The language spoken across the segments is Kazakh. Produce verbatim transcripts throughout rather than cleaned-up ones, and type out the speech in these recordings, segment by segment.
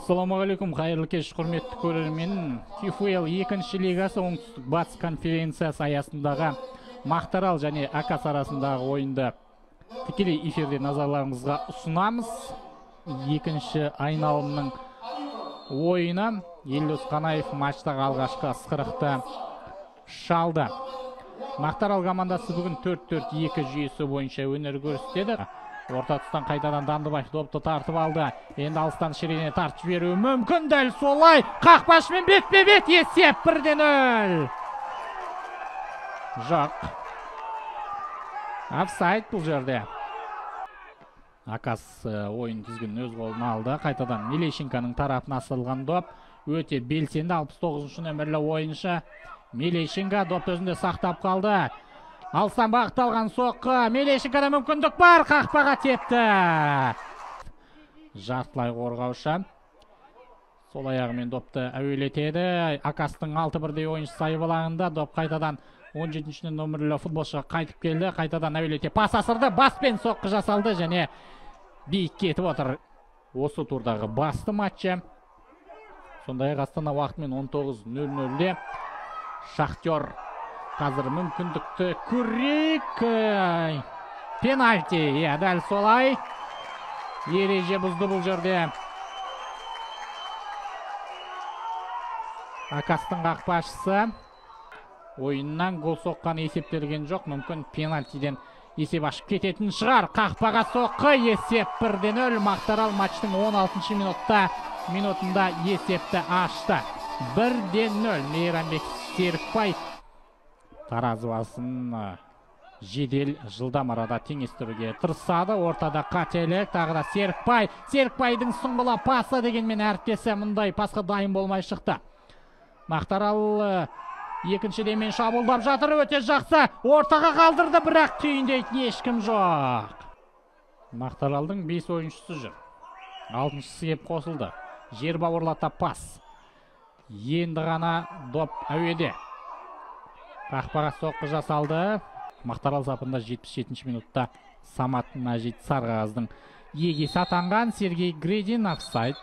Ассалаумағалейкум, қайырлы кеш, құрметті көрермен. ки эф эл екінші лигасы оңтүстік батыс конференциясы аясындағы Мақтаарал және Акас арасындағы ойынды тікелей эфирде назарларыңызға ұсынамыз. Екінші айналымның ойыны Елдос Қанаев матчтағы алғашқы ысқырықты шалды. Мақтаарал командасы бүгін төрт төрт екі жүйесі бойынша өнер көрсетеді. Орта тұстан қайтадан Дандыбаев допты тартып алды. Енді алыстан ширене тартып жіберуі мүмкін, дәл солай. Қақпашымен бетпе-бет, есеп бірден нөл. Жоқ. Офсайд бұл жерде. Акас ойын тізгінін өз қолына алды. Қайтадан Мелещенконың тарапына асырылған доп. Өте белсенді алпыс тоғызыншы нөмірлі ойыншы. Мелещенко доп өзінде сақтап қалды. Алыстан бағытталған соққы. Мелещенкода мүмкіндік бар, қақпаға тепті. Жартылай қорғаушы. Сол аяғымен допты әуелетеді. Акастың алты бірдей ойыншы сайып алаңында. Доп қайтадан он жетінші нөмірлі футболшыға қайтып келді. Қайтадан әуелете пас асырды. Баспен соққы жасалды және биік кетіп отыр. Осы турдағы басты матчы. Сондай Астана уақытымен он тоғыз нөл нөлде Шахтер қазір мүмкіндікті көрейік. Пенальти, е, дәл солай. Ереже бұзды бұл жерде. Акастың қақпашысы ойыннан гол соққан есептелген жоқ. Мүмкін пенальтиден есеп ашып кететін шығар. Қақпаға соққы, есеп бірде нөл. Мақтаарал матчтың он алтыншы минутта минутында есепті ашты. бірде нөл. Мейрамбек Серікбай таразыбасын жедел жылдам арада теңестіруге тырысады. Ортада қателік, тағы да Серікбай. Серікбайдың сұңғыла пасы дегенмен әріптесі мұндай пасқа дайын болмай шықты. Мақтаарал екінші демен шабуылдап жатыр, өте жақсы. Ортаға қалдырды, бірақ түйіндейтін ешкім жоқ. Мақтааралдың бес ойыншысы жүр. алтыншысы кеп қосылды. Жер бауырлата пас. Енді ғана доп әуеде. Қақпаға соққы жасалды. Мақтаарал сапында жетпіс жетінші минутта Самат Мәжит Сарғағаздың егесі атанған. Сергей Гредин офсайд.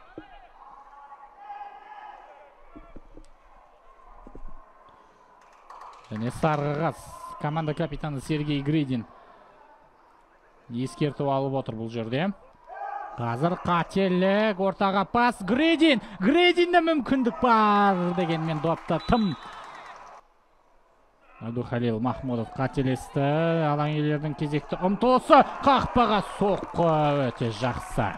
Және Сарғағаз команда капитаны Сергей Гредин ескерту алып отыр бұл жерде. Қазір қателік, ортаға пас. Гредин, Грединде мүмкіндік бар дегенмен допта тым. Абдухалил Махмудов қателесті. Алаң иелердің кезекті ұмтылысы. Қақпаға соққы, өте жақсы.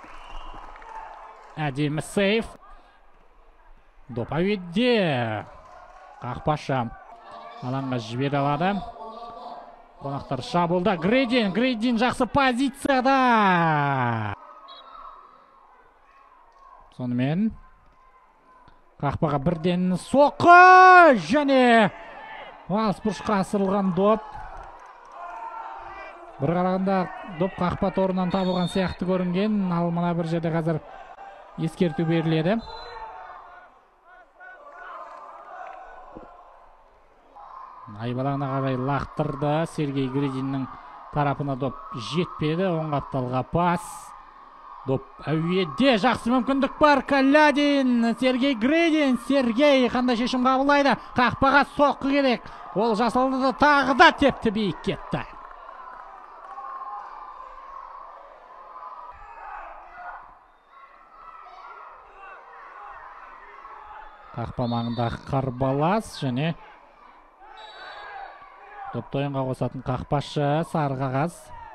Әдемі сейф. Доп әуеде. Қақпашы алаңға жібере алады. Қонақтар шабуылда. Гредин, Гредин жақсы позицияда. Сонымен қақпаға бірден соққы және алыс бұрышқа асырылған доп. Бір қарағанда доп қақпа торынан табылған сияқты көрінген. Ал мына бір жерде қазір ескерту беріледі. Айбалағына қарай лақтырды. Сергей Грединнің тарапына доп жетпеді. Оң қапталға пас. Доп әуеде, жақсы мүмкіндік бар. Калядин, Сергей Гредин. Сергей қандай шешім қабылдайды? Қақпаға соққы керек. Ол жасалды да тағы да тепті, биік кетті. Қақпа маңындағы қарбалас және допты ойынға қосатын қақпашы Сарғағаз.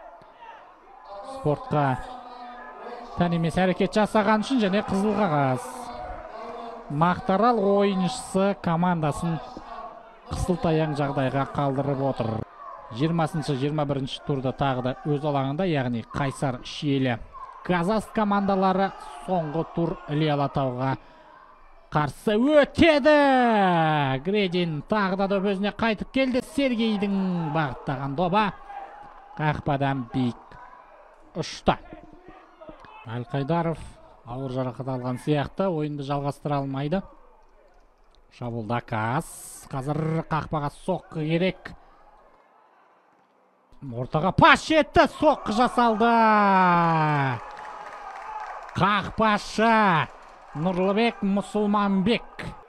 Спортқа тән емес әрекет жасаған үшін және қызыл қағаз. Мақтаарал ойыншысы командасын қысылтаяң жағдайға қалдырып отыр. жиырмасыншы жиырма бірінші турда тағы да өз алаңында, яғни Қайсар Шиелі Казас командалары соңғы тур Іле Алатауға қарсы өтеді. Гредин тағы да доп өзіне қайтып келді. Сергейдің бағыттаған доба қақпадан биік ұшты. Әлқайдаров ауыр жарақат алған сияқты, ойынды жалғастыра алмайды. Шабуылда Акас. Қазір қақпаға соққы керек. Ортаға пас жетті, соққы жасалды. Қақпашы Нұрлыбек Мұсылманбек.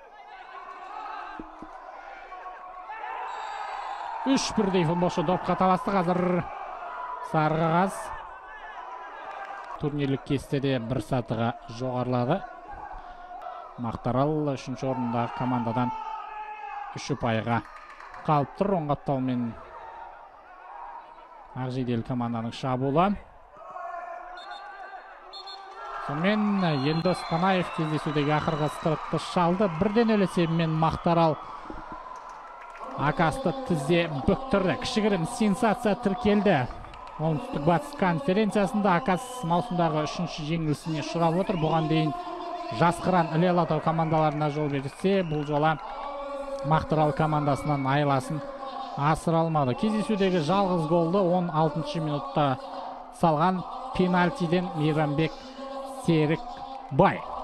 Үш бірдей футболшы допқа таласты. Қазір сары қағаз. Турнирлік кестеде бір сатыға жоғарылады. Мақтарал үшінші орында командадан үш ұпайға қалып тұр. Оң қаптаумен Ақжейдел команданың шабуылы. Сонымен Елдос Қанаев кездесудегі ақырғы стрикті шалды. Бірден өлі есебімен Мақтарал Акасты тізе бүктірді. Кішігірім сенсация тіркелді. Оңтүстік батыс конференциясында Акас маусымдағы үшінші жеңілісіне ұшырап отыр. Бұған дейін Жасқыран Іле Алатау командаларына жол берсе, бұл жола Мақтарал командасынан айласын асыра алмады. Кездесудегі жалғыз голды он алтыншы минутта салған пенальтиден Мейрамбек Серікбай.